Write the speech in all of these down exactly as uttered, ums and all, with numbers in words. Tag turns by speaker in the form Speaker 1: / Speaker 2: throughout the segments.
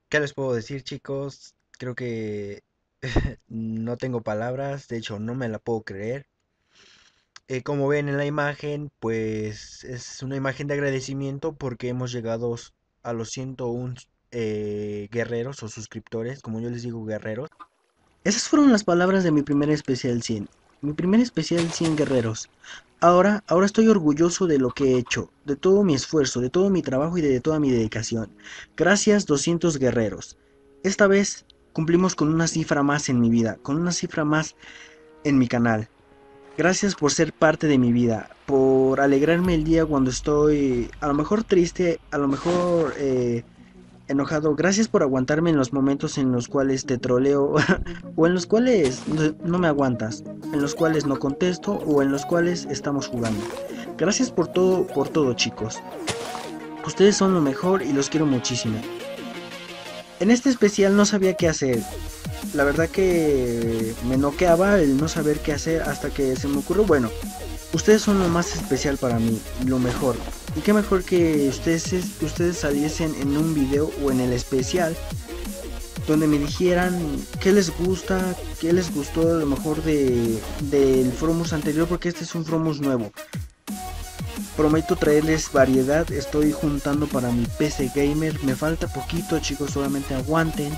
Speaker 1: ¿Qué les puedo decir, chicos? Creo que no tengo palabras, de hecho no me la puedo creer. Eh, como ven en la imagen, pues es una imagen de agradecimiento porque hemos llegado a los ciento uno eh, guerreros o suscriptores, como yo les digo, guerreros. Esas fueron las palabras de mi primer especial cien. Mi primer especial cien guerreros. Ahora, ahora estoy orgulloso de lo que he hecho, de todo mi esfuerzo, de todo mi trabajo y de toda mi dedicación. Gracias doscientos guerreros. Esta vez cumplimos con una cifra más en mi vida, con una cifra más en mi canal. Gracias por ser parte de mi vida, por alegrarme el día cuando estoy a lo mejor triste, a lo mejor eh, enojado. Gracias por aguantarme en los momentos en los cuales te troleo o en los cuales no, no me aguantas, en los cuales no contesto o en los cuales estamos jugando. Gracias por todo, por todo, chicos. Ustedes son lo mejor y los quiero muchísimo. En este especial no sabía qué hacer. La verdad que me noqueaba el no saber qué hacer hasta que se me ocurrió, bueno, ustedes son lo más especial para mí, lo mejor. Y qué mejor que ustedes, ustedes saliesen en un video o en el especial donde me dijeran qué les gusta, qué les gustó a lo mejor de del Fromus anterior, porque este es un Fromus nuevo. Prometo traerles variedad, estoy juntando para mi P C gamer, me falta poquito, chicos, solamente aguanten,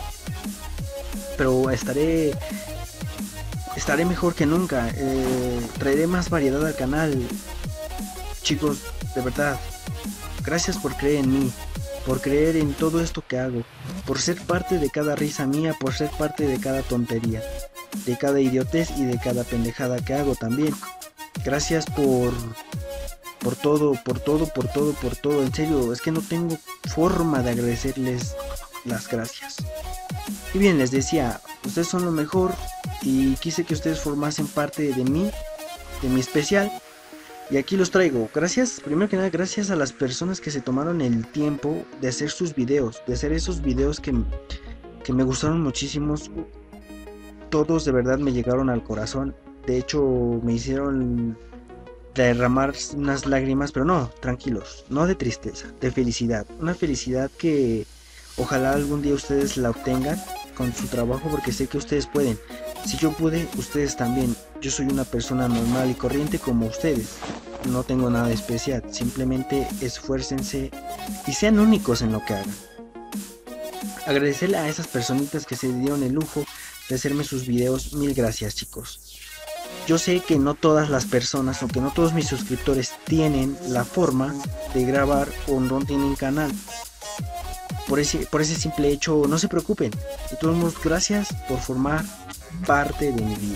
Speaker 1: pero estaré estaré mejor que nunca, eh, traeré más variedad al canal, chicos, de verdad. Gracias por creer en mí, por creer en todo esto que hago, por ser parte de cada risa mía, por ser parte de cada tontería, de cada idiotez y de cada pendejada que hago también. Gracias por por todo, por todo, por todo, por todo. En serio, es que no tengo forma de agradecerles las gracias. Y bien, les decía, ustedes son lo mejor y quise que ustedes formasen parte de mí, de mi especial. Y aquí los traigo. Gracias, primero que nada, gracias a las personas que se tomaron el tiempo de hacer sus videos, de hacer esos videos que, que me gustaron muchísimos. Todos de verdad me llegaron al corazón. De hecho, me hicieron derramar unas lágrimas, pero no, tranquilos, no de tristeza, de felicidad. Una felicidad que ojalá algún día ustedes la obtengan con su trabajo, porque sé que ustedes pueden. Si yo pude, ustedes también. Yo soy una persona normal y corriente como ustedes. No tengo nada especial, simplemente esfuércense y sean únicos en lo que hagan. Agradecerle a esas personitas que se dieron el lujo de hacerme sus videos, mil gracias, chicos. Yo sé que no todas las personas, aunque no todos mis suscriptores tienen la forma de grabar o no tienen canal. Por ese, por ese simple hecho, no se preocupen. De todos modos, gracias por formar parte de mi vida.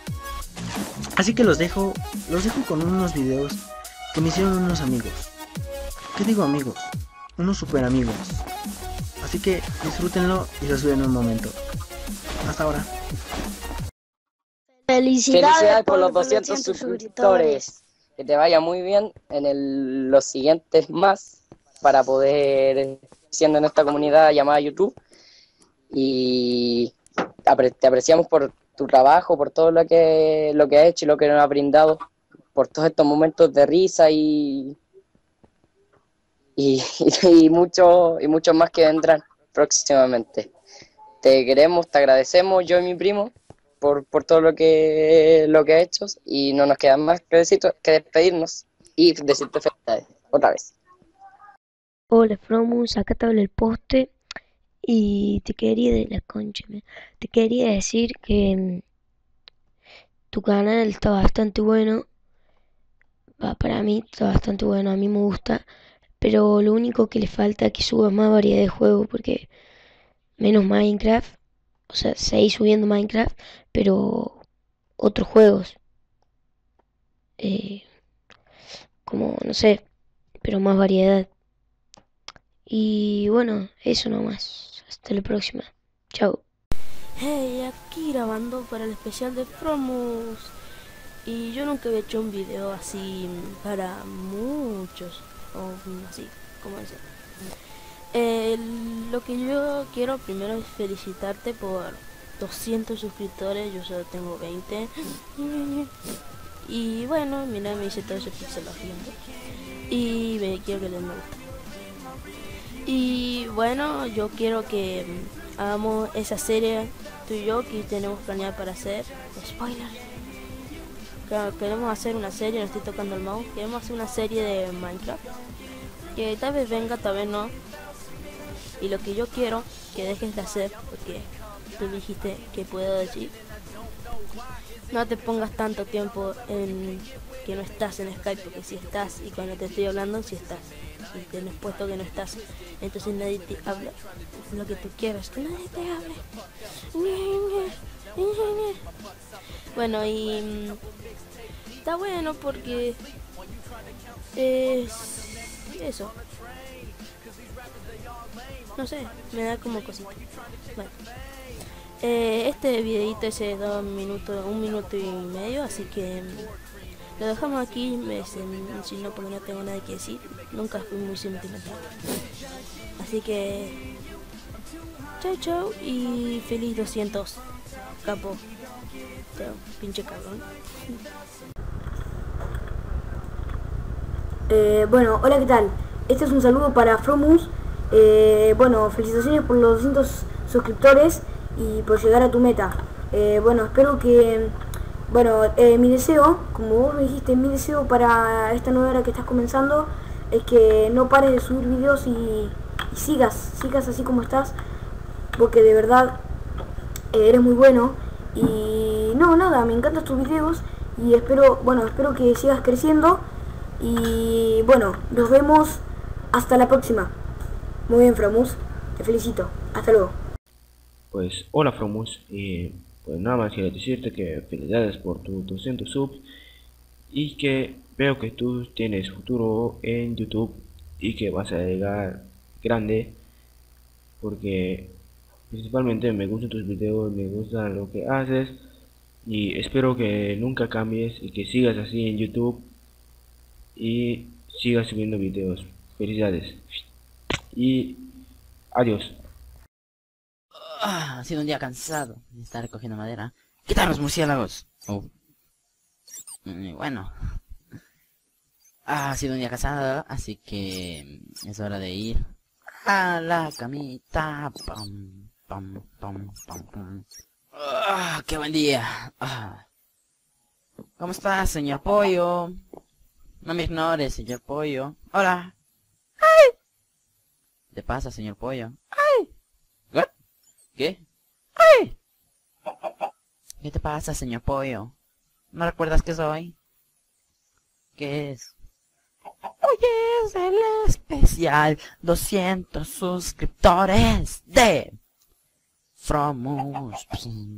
Speaker 1: Así que los dejo, los dejo con unos videos que me hicieron unos amigos. ¿Qué digo amigos? Unos super amigos. Así que disfrútenlo y los veo en un momento. Hasta ahora.
Speaker 2: Felicidades
Speaker 3: Felicidades
Speaker 2: por
Speaker 3: por
Speaker 2: los
Speaker 3: los doscientos
Speaker 2: doscientos suscriptores.
Speaker 3: suscriptores. Que te vaya muy bien en el- los siguientes más para poder siendo en esta comunidad llamada YouTube. Y apre- te apreciamos por tu trabajo, por todo lo que, lo que has hecho y lo que nos has brindado, por todos estos momentos de risa y, y, y, mucho, y muchos más que vendrán próximamente. Te queremos, te agradecemos, yo y mi primo, por, por todo lo que, lo que has hecho y no nos queda más que, decir, que despedirnos y decirte felicidades otra vez.
Speaker 2: Hola, Fromus, acá te habla el poste y te quería de la concha, me- te quería decir que mm, tu canal está bastante bueno, va, para mí está bastante bueno, a mí me gusta, pero lo único que le falta es que subas más variedad de juegos porque menos Minecraft, o sea, seguís subiendo Minecraft, pero otros juegos, eh, como, no sé, pero más variedad. Y bueno, eso nomás. Hasta la próxima. Chao.
Speaker 4: Hey, aquí grabando para el especial de Fromus. Y yo nunca había hecho un video así para muchos, o así, como decir. Eh, lo que yo quiero primero es felicitarte por doscientos suscriptores, yo solo tengo veinte. Y bueno, mira, me hice todo ese pixelogía. Y me quiero que les me gusta. Y bueno, yo quiero que mm, hagamos esa serie tú y yo que tenemos planeada para hacer. Spoiler. Claro, queremos hacer una serie, no estoy tocando el mouse. Queremos hacer una serie de Minecraft. Que tal vez venga, tal vez no. Y lo que yo quiero que dejes de hacer, porque tú dijiste que puedo decir, no te pongas tanto tiempo en que no estás en Skype, porque si estás, y cuando te estoy hablando, si estás, y tienes puesto que no estás, entonces nadie te habla lo que tú quieras, que nadie te hable. Bueno, y mm, está bueno porque es eso. No sé, me da como cosita. Bueno, eh, este videito es de dos minutos, un minuto y medio, así que mm, lo dejamos aquí. Me, se, si no, porque no tengo nada que decir. Nunca fui muy sentimental. Así que chau chau y feliz doscientos, capo. Chao, pinche cabrón.
Speaker 2: Eh, bueno, hola, ¿qué tal? Este es un saludo para Fromus. Eh, bueno, felicitaciones por los doscientos suscriptores y por llegar a tu meta. Eh, bueno, espero que... Bueno, eh, mi deseo, como vos me dijiste, mi deseo para esta nueva era que estás comenzando es que no pares de subir videos y, y sigas, sigas así como estás, porque de verdad eh, eres muy bueno. Y no, nada, me encantan tus videos y espero, bueno, espero que sigas creciendo. Y bueno, nos vemos hasta la próxima. Muy bien, Fromus, te felicito. Hasta luego.
Speaker 5: Pues hola Fromus, y pues nada más quiero decirte que felicidades por tus doscientos subs y que veo que tú tienes futuro en YouTube y que vas a llegar grande, porque principalmente me gustan tus videos, me gusta lo que haces y espero que nunca cambies y que sigas así en YouTube y sigas subiendo videos. Felicidades y adiós.
Speaker 6: Ah, ha sido un día cansado de estar recogiendo madera. ¡Quitar los murciélagos! Oh. Mm, Bueno. Ah, ha sido un día cansado, así que es hora de ir a la camita. Pam, pam, pam, pam, pam. Ah, ¡qué buen día! Ah. ¿Cómo estás, señor Pollo? No me ignores, señor Pollo. Hola. ¡Ay! ¿Qué te pasa, señor Pollo? ¡Ay! ¿Qué? ¿Qué? ¡Ay! ¿Qué te pasa, señor Pollo? ¿No recuerdas qué soy? ¿Qué es? Hoy es el especial doscientos suscriptores de Fromus.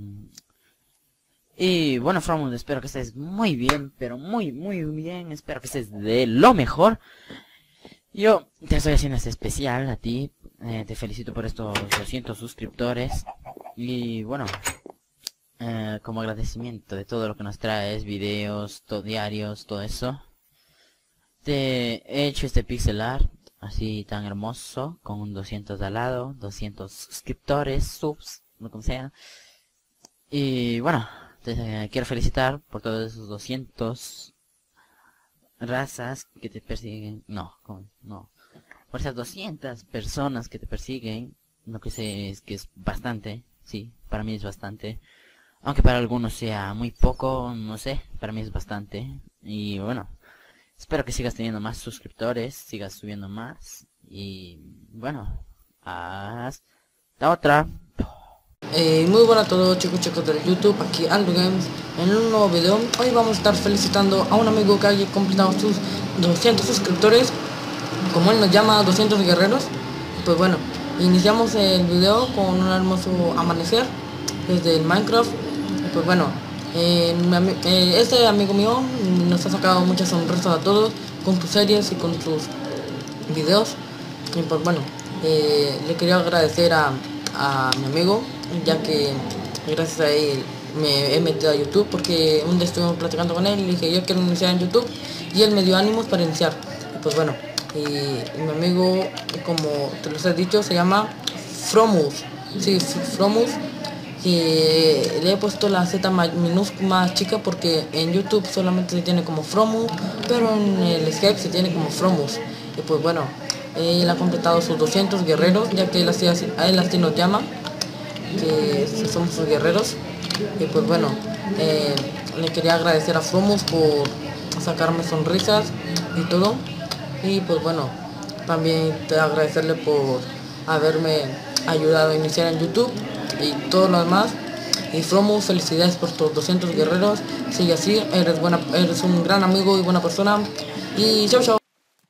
Speaker 6: Y bueno, Fromus, espero que estés muy bien, pero muy, muy bien. Espero que estés de lo mejor. Yo te estoy haciendo este especial a ti. Eh, te felicito por estos doscientos suscriptores. Y bueno, eh, como agradecimiento de todo lo que nos traes, videos, to diarios, todo eso, te he hecho este pixel art así tan hermoso, con un doscientos de al lado, doscientos suscriptores, subs, no como sea. Y bueno, te eh, quiero felicitar por todos esos doscientos razas que te persiguen. No, ¿cómo? No. Por esas doscientas personas que te persiguen. Lo que sé es que es bastante. Sí, para mí es bastante. Aunque para algunos sea muy poco, no sé. Para mí es bastante. Y bueno, espero que sigas teniendo más suscriptores. Sigas subiendo más. Y bueno, hasta otra.
Speaker 7: Eh, muy buenas a todos, chicos chicos del YouTube, aquí Andrew Games en un nuevo video. Hoy vamos a estar felicitando a un amigo que haya completado sus doscientos suscriptores, como él nos llama, doscientos guerreros. Pues bueno, iniciamos el video con un hermoso amanecer desde el Minecraft. Pues bueno, eh, mi ami eh, este amigo mío nos ha sacado muchas sonrisas a todos con sus series y con sus videos. Y pues bueno, eh, le quería agradecer a, a mi amigo, ya que gracias a él me he metido a YouTube, porque un día estuvimos platicando con él y le dije yo quiero iniciar en YouTube y él me dio ánimos para iniciar. Y pues bueno, y, y mi amigo, como te los he dicho, se llama Fromus. Sí, sí, Fromus. Y le he puesto la Z minúscula más chica porque en YouTube solamente se tiene como Fromus, pero en el Skype se tiene como Fromus. Y pues bueno, Eh, él ha completado sus doscientos guerreros, ya que él así, así- a él así nos llama, que somos sus guerreros. Y pues bueno, eh, le quería agradecer a Fromos por sacarme sonrisas y todo. Y pues bueno, también te agradecerle por haberme ayudado a iniciar en YouTube y todo lo demás. Y Fromos, felicidades por tus doscientos guerreros. Sigue así, eres buena, eres un gran amigo y buena persona. Y chau chau.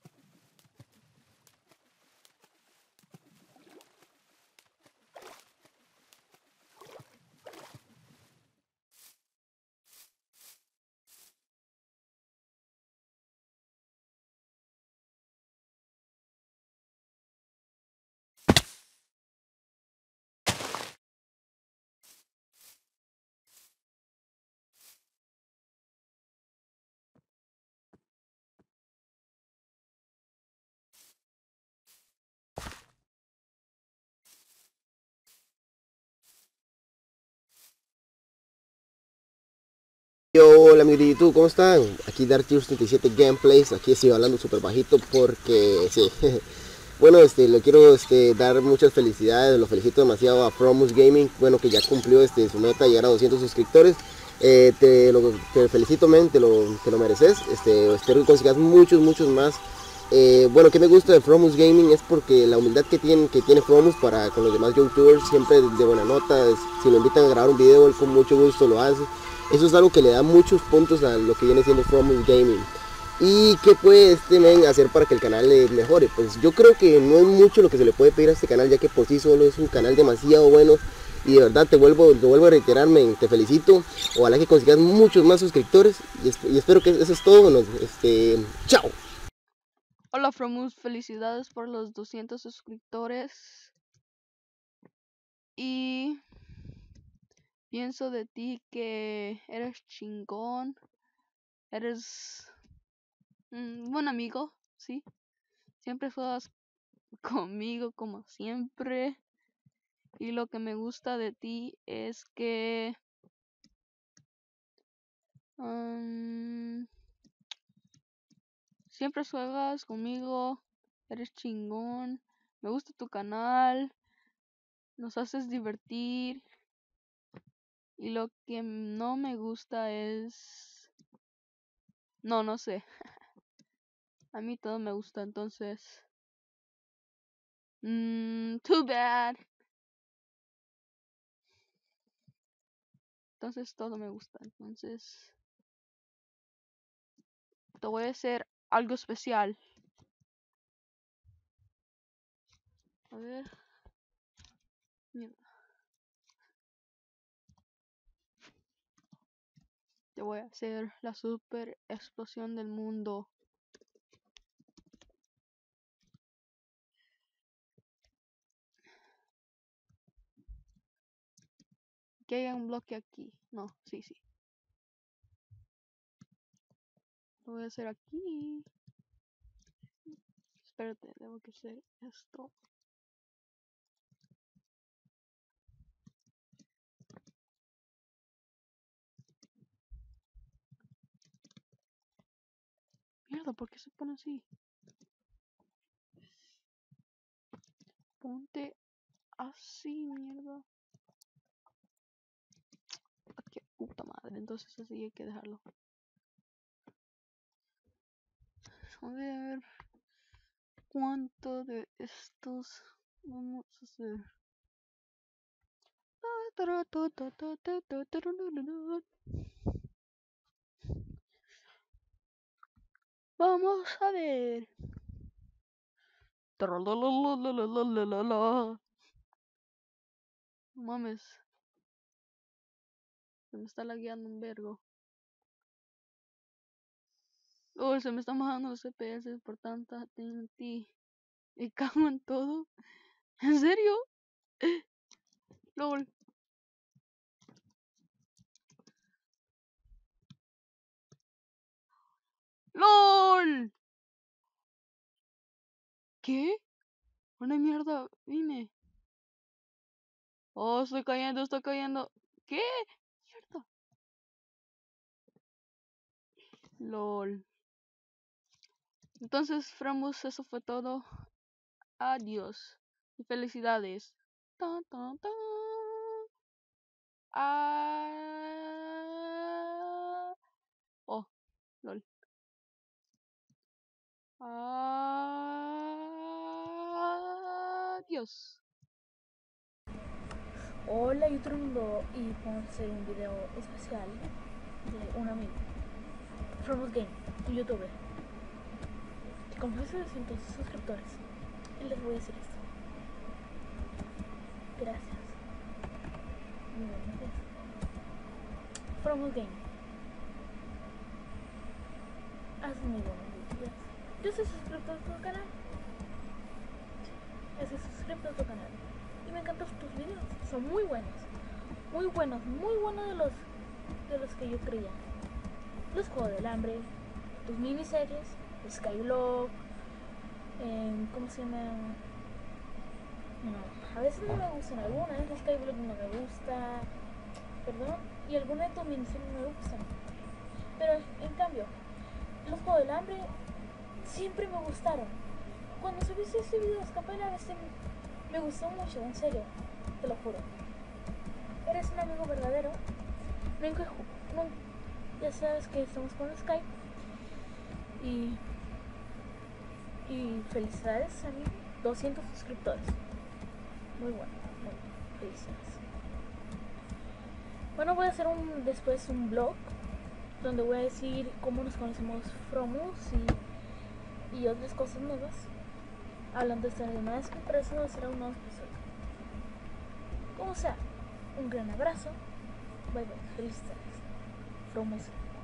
Speaker 8: Yo, hola amigos de YouTube, ¿cómo están? Aquí Dartius treinta y siete Gameplays, aquí estoy hablando súper bajito porque, sí, bueno, este, le quiero este, dar muchas felicidades, lo felicito demasiado a Fromus Gaming, bueno, que ya cumplió este, su meta de llegar a doscientos suscriptores. Eh, te, lo, te felicito, men, te lo, te lo mereces, este, espero que consigas muchos, muchos más. Eh, bueno, que me gusta de Fromus Gaming es porque la humildad que tiene, que tiene Fromus para con los demás youtubers, siempre de buena nota. Si lo invitan a grabar un video, él con mucho gusto lo hace. Eso es algo que le da muchos puntos a lo que viene siendo Fromus Gaming. ¿Y qué puede este men hacer para que el canal le mejore? Pues yo creo que no es mucho lo que se le puede pedir a este canal, ya que por sí solo es un canal demasiado bueno. Y de verdad te vuelvo, te vuelvo a reiterar, men, te felicito. Ojalá que consigas muchos más suscriptores. Y, y espero que eso es todo. Bueno, este, chao.
Speaker 9: Hola Fromus, felicidades por los doscientos suscriptores. Y pienso de ti que eres chingón, eres un buen amigo, ¿sí? Siempre juegas conmigo como siempre. Y lo que me gusta de ti es que um, siempre juegas conmigo, eres chingón, me gusta tu canal, nos haces divertir. Y lo que no me gusta es... No, no sé. A mí todo me gusta, entonces... Mmm, too bad. Entonces todo me gusta. Entonces... Te voy a hacer algo especial. A ver... Mierda. Te voy a hacer la super explosión del mundo. Que haya un bloque aquí. No, sí, sí. Lo voy a hacer aquí. Espérate, debo que hacer esto. Mierda, ¿por qué se pone así? Ponte así, mierda. Qué puta madre, entonces así hay que dejarlo. A ver, ¿cuánto de estos vamos a hacer? Vamos a ver. No mames. Se me está lagueando un vergo. Oh, se me están bajando los C P S por tanta T N T. Y cago en todo. ¿En serio? LOL. LOL. ¿Qué? Una mierda vine. Oh, estoy cayendo, estoy cayendo. ¿Qué? Mierda. LOL. Entonces, Framus, eso fue todo. Adiós. Y felicidades. Tan, tan, tan. Ah... Oh, lol. Adiós.
Speaker 4: Hola YouTube mundo, y vamos a hacer un video especial de un amigo, Fromos Game, un youtuber que cumplió doscientos suscriptores. Y les voy a decir esto. Gracias. Muy buenos días. Fromos Game, haz muy buenos días. Yo soy suscriptor a tu canal. Yo soy suscriptor a tu canal. Y me encantan tus videos, son muy buenos, muy buenos, muy buenos de los de los que yo creía. Los Juegos del Hambre, tus miniseries, Skyblock, eh, ¿cómo se llama? No, a veces no me gustan algunas, Skyblock no me gusta, perdón, y algunas de tus miniseries no me gustan. Pero en cambio, los Juegos del Hambre siempre me gustaron. Cuando subiste ese video, escapé la vez me gustó mucho, en serio, te lo juro. Eres un amigo verdadero. Nunca, nunca, ya sabes que estamos con Skype. Y, y felicidades a mí, doscientos suscriptores. Muy bueno, muy bueno, felicidades. Bueno, voy a hacer un después un blog donde voy a decir cómo nos conocemos Fromus y, y otras cosas nuevas. Hablando de estar de más, pero eso no será un nuevo episodio. Como sea, un gran abrazo. Bye bye, felicidades. Fromos.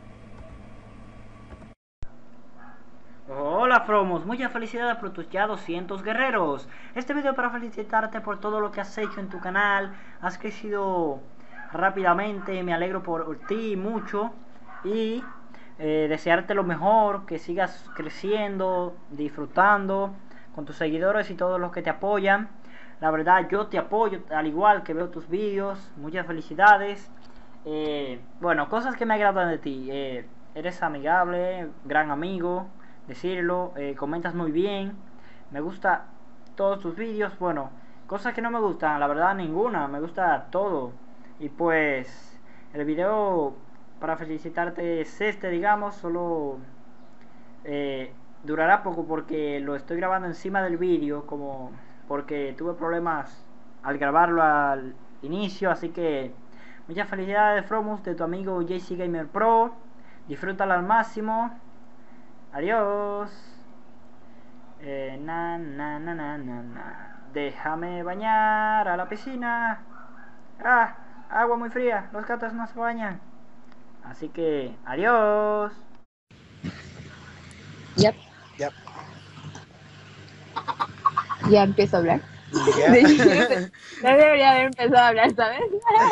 Speaker 10: Hola Fromos, muchas felicidades por tus ya doscientos guerreros. Este video para felicitarte por todo lo que has hecho en tu canal. Has crecido rápidamente, me alegro por ti mucho. Y eh, desearte lo mejor, que sigas creciendo, disfrutando con tus seguidores y todos los que te apoyan. La verdad, yo te apoyo, al igual que veo tus vídeos. Muchas felicidades. Eh, bueno, cosas que me agradan de ti. Eh, eres amigable, gran amigo, decirlo. Eh, comentas muy bien. Me gusta todos tus vídeos. Bueno, cosas que no me gustan, la verdad, ninguna. Me gusta todo. Y pues, el video para felicitarte es este, digamos. Solo... Eh, durará poco porque lo estoy grabando encima del vídeo, como porque tuve problemas al grabarlo al inicio, así que muchas felicidades Fromus, de tu amigo J C Gamer Pro. Disfrútalo al máximo. Adiós. Eh, na, na, na, na, na, na. Déjame bañar a la piscina. Ah, agua muy fría, los gatos no se bañan. Así que adiós.
Speaker 11: Yep.
Speaker 1: Yep.
Speaker 11: Ya empiezo a hablar.
Speaker 1: Yeah.
Speaker 11: De hecho, no debería haber empezado a hablar, ¿sabes?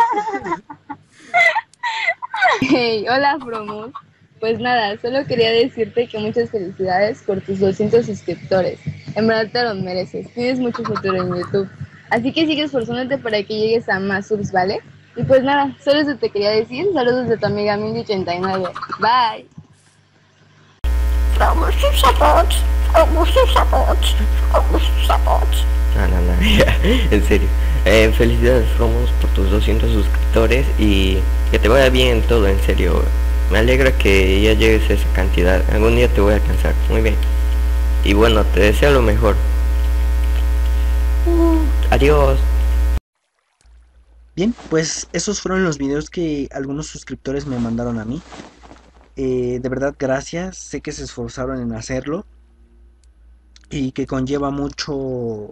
Speaker 11: Hey, hola Fromos. Pues nada, solo quería decirte que muchas felicidades por tus doscientos suscriptores. En verdad te los mereces. Tienes mucho futuro en YouTube. Así que sigue esforzándote para que llegues a más subs, ¿vale? Y pues nada, solo eso te quería decir. Saludos de tu amiga Mindy ochenta y nueve. Bye.
Speaker 12: Fromos sus zapots, Fromos sus zapots, Fromos sus zapots.
Speaker 13: No, no, no, ya, en serio. Eh, felicidades Fromos por tus doscientos suscriptores y que te vaya bien todo, en serio. Me alegra que ya llegues a esa cantidad. Algún día te voy a alcanzar. Muy bien. Y bueno, te deseo lo mejor. Uh, adiós.
Speaker 1: Bien, pues esos fueron los videos que algunos suscriptores me mandaron a mí. Eh, de verdad, gracias. Sé que se esforzaron en hacerlo y que conlleva mucho,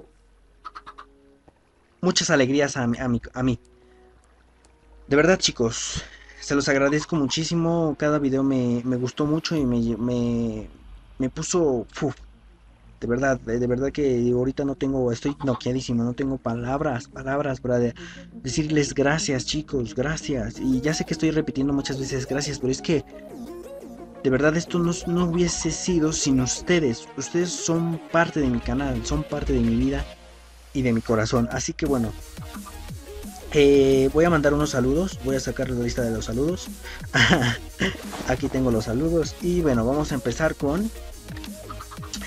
Speaker 1: muchas alegrías a mí, a mí, a mí. De verdad, chicos, se los agradezco muchísimo. Cada video me, me gustó mucho y me, me, me puso... Uf, de verdad, de, de verdad que ahorita no tengo, estoy noqueadísimo, no tengo palabras, palabras para de, decirles gracias, chicos, gracias. Y ya sé que estoy repitiendo muchas veces gracias, pero es que de verdad esto no, no hubiese sido sin ustedes. Ustedes son parte de mi canal, son parte de mi vida y de mi corazón. Así que bueno, eh, voy a mandar unos saludos, voy a sacar la lista de los saludos. Aquí tengo los saludos y bueno, vamos a empezar con... Este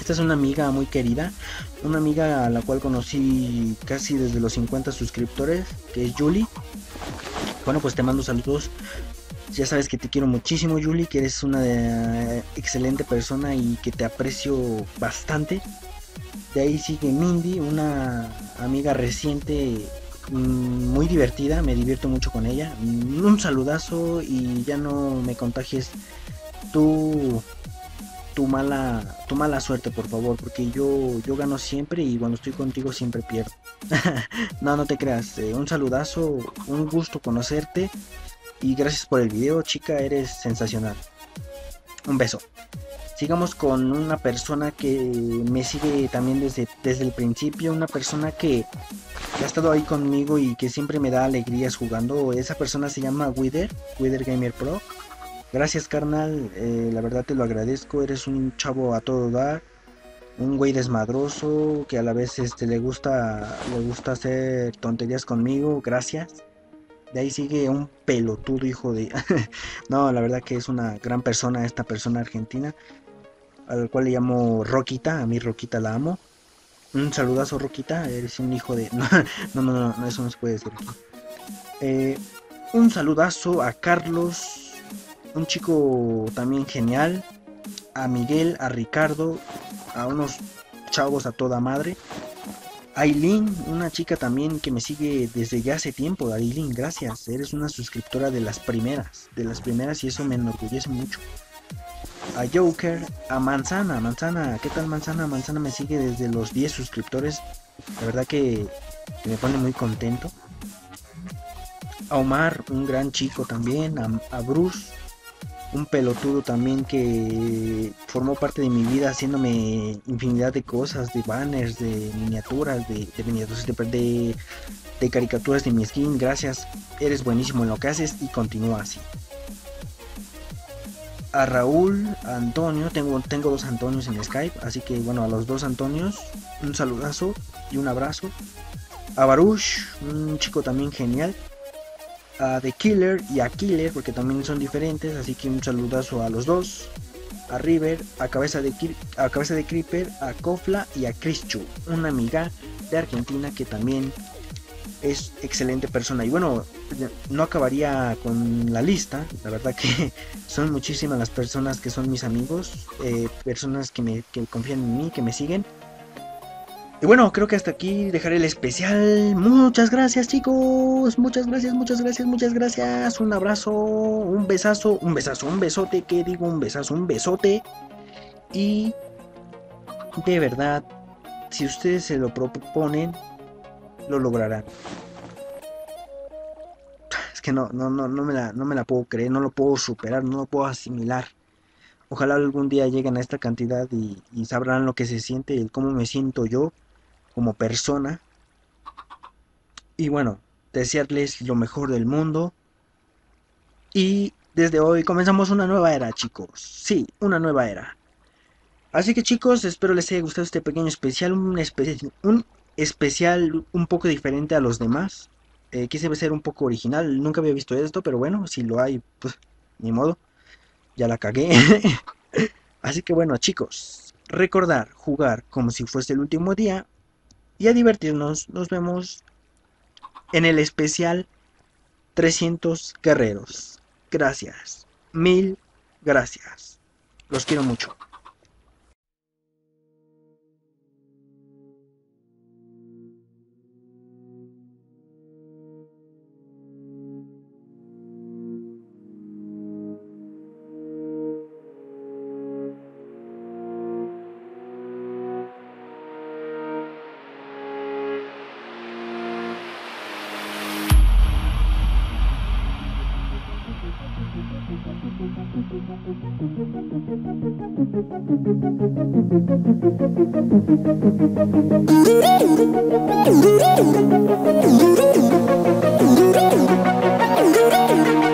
Speaker 1: esta es una amiga muy querida, una amiga a la cual conocí casi desde los cincuenta suscriptores, que es Julie. Bueno, pues te mando saludos. Ya sabes que te quiero muchísimo, Julie, que eres una de, excelente persona y que te aprecio bastante. De ahí sigue Mindy, una amiga reciente, muy divertida, me divierto mucho con ella. Un saludazo y ya no me contagies tu, tu, mala, tu mala suerte, por favor, porque yo, yo gano siempre y cuando estoy contigo siempre pierdo. No, no te creas. Eh, un saludazo, un gusto conocerte. Y gracias por el video, chica, eres sensacional. Un beso. Sigamos con una persona que me sigue también desde, desde el principio. Una persona que, que ha estado ahí conmigo y que siempre me da alegrías jugando. Esa persona se llama Wither, Wither Gamer Pro. Gracias, carnal, eh, la verdad te lo agradezco. Eres un chavo a todo dar. Un güey desmadroso que a la vez este, le gusta, le gusta hacer tonterías conmigo. Gracias. De ahí sigue un pelotudo hijo de... No, la verdad que es una gran persona esta persona argentina, al cual le llamo Roquita. A mí Roquita la amo. Un saludazo, Roquita, eres un hijo de... No, no, no, no, eso no se puede decir aquí. Eh, un saludazo a Carlos, un chico también genial. A Miguel, a Ricardo, a unos chavos a toda madre. Aileen, una chica también que me sigue desde ya hace tiempo. Aileen, gracias, eres una suscriptora de las primeras, de las primeras y eso me enorgullece mucho. A Joker, a Manzana, Manzana, ¿qué tal Manzana? Manzana me sigue desde los diez suscriptores, la verdad que, que me pone muy contento. A Omar, un gran chico también, a, a Bruce, un pelotudo también que formó parte de mi vida haciéndome infinidad de cosas, de banners, de miniaturas, de, de miniaturas, de, de, de caricaturas de mi skin. Gracias, eres buenísimo en lo que haces y continúa así. A Raúl, a Antonio, tengo, tengo dos Antonios en Skype, así que bueno, a los dos Antonios, un saludazo y un abrazo. A Baruch, un chico también genial. A The Killer y a Killer, porque también son diferentes, así que un saludazo a los dos. A River, a Cabeza de, a Cabeza de Creeper, a Kofla y a Chrischu, una amiga de Argentina que también es excelente persona. Y bueno, no acabaría con la lista, la verdad que son muchísimas las personas que son mis amigos, eh, personas que, me, que confían en mí, que me siguen. Y bueno, creo que hasta aquí dejaré el especial. Muchas gracias, chicos. Muchas gracias, muchas gracias, muchas gracias. Un abrazo, un besazo, un besazo, un besote. ¿Qué digo? Un besazo, un besote. Y de verdad, si ustedes se lo proponen, lo lograrán. Es que no, no, no, no me la, no me la puedo creer, no lo puedo superar, no lo puedo asimilar. Ojalá algún día lleguen a esta cantidad y, y sabrán lo que se siente, el cómo me siento yo como persona. Y bueno, desearles lo mejor del mundo. Y desde hoy comenzamos una nueva era, chicos. Sí, una nueva era. Así que chicos, espero les haya gustado este pequeño especial. Un, espe un especial un poco diferente a los demás. Eh, quise ser un poco original. Nunca había visto esto, pero bueno, si lo hay, pues ni modo. Ya la cagué. Así que bueno, chicos, recordar jugar como si fuese el último día y a divertirnos. Nos vemos en el especial trescientos guerreros. Gracias, mil gracias. Los quiero mucho.
Speaker 12: Thank you.